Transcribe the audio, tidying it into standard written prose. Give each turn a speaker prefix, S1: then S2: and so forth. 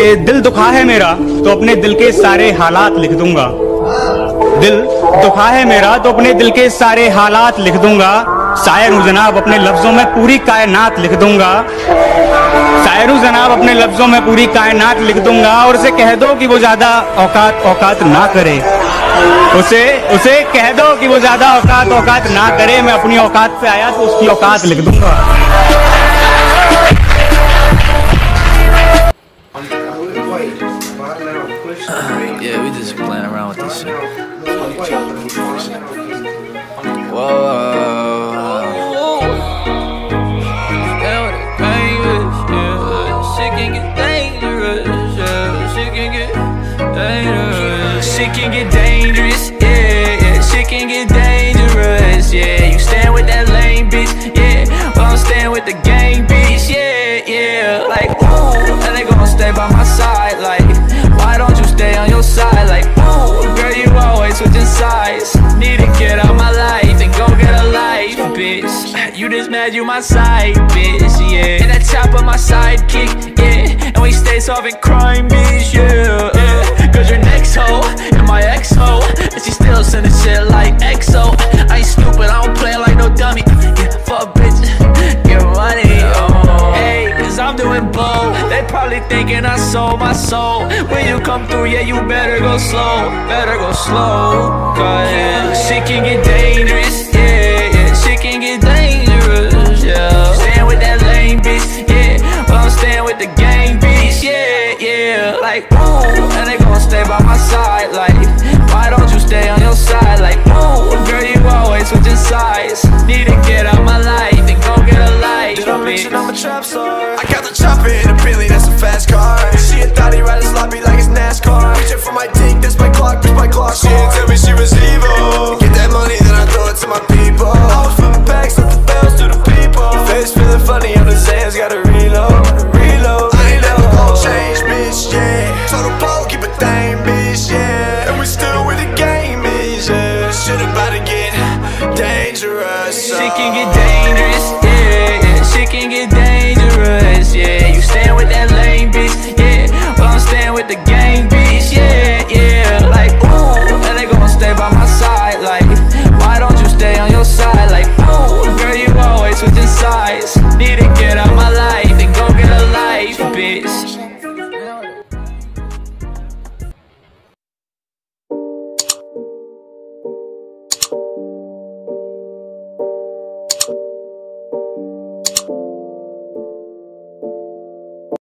S1: दिल दुखा है मेरा तो अपने दिल के सारे हालात लिख दूंगा। दिल दुखा है मेरा तो अपने दिल के सारे हालात लिख दूंगा। शायर हूँ जनाब, अपने लफ्जों में पूरी कायनात लिख दूंगा। शायर हूँ जनाब, अपने लफ्जों में पूरी कायनात लिख दूंगा। और उसे कह दो कि वो ज्यादा औकात ना करे। उसे कह दो कि वो ज्यादा औकात ना करे। मैं अपनी औकात पे आया तो उसकी औकात लिख दूंगा।
S2: Yeah, we just playing around with this shit. Whoa. Shit can get dangerous, yeah. Shit can get dangerous. Shit can get dangerous, yeah. Shit can get dangerous, yeah. You stand with that lame bitch, yeah. Well, I'm staying with the gang bitch, yeah. Like, ooh, and they gon' stay by my side, like, why don't you stay on your side? Like, ooh, girl, you always switching sides. Need to get out my life and go get a life, bitch. You just mad you my side, bitch, yeah. And that chopper my sidekick, yeah. And we stay solving crime, bitch, yeah. Cause your next hoe and my ex-hoe, and she still sending shit like EXO. I ain't stupid, I don't play like no dummy. Yeah, fuck bitch, get money, oh. Hey, cause I'm doing blow. They probably thinking I sold my soul. When you come through, yeah, you better go slow. Cause shit can get dangerous, yeah. Shit can get dangerous, yeah. Staying with that lame bitch, yeah. Well, I'm staying with the gang bitch, yeah. Like, ooh, and they gon' stay by my side. Like, why don't you stay on your side? Like, ooh, girl, you always switching sides. Need to get out my life and go get a life.
S3: Did I mention I'm a trap star? I got the chopper in a Bentley, that's a fast car. She a thotty, ride a sloppy like it's NASCAR. Reaching for my dick, that's my clock, bitch, my clock. She didn't tell me she was evil. Get that money, then I throw it to my people. I was flipping packs, let the bells to the people. Face feeling funny, I'm the Zans, gotta reload. I ain't never gon' change, bitch, yeah. Total pole, keep a thing, bitch, yeah. And we still with the game, bitch, yeah. Shit about to get dangerous,
S2: Shit can get dangerous.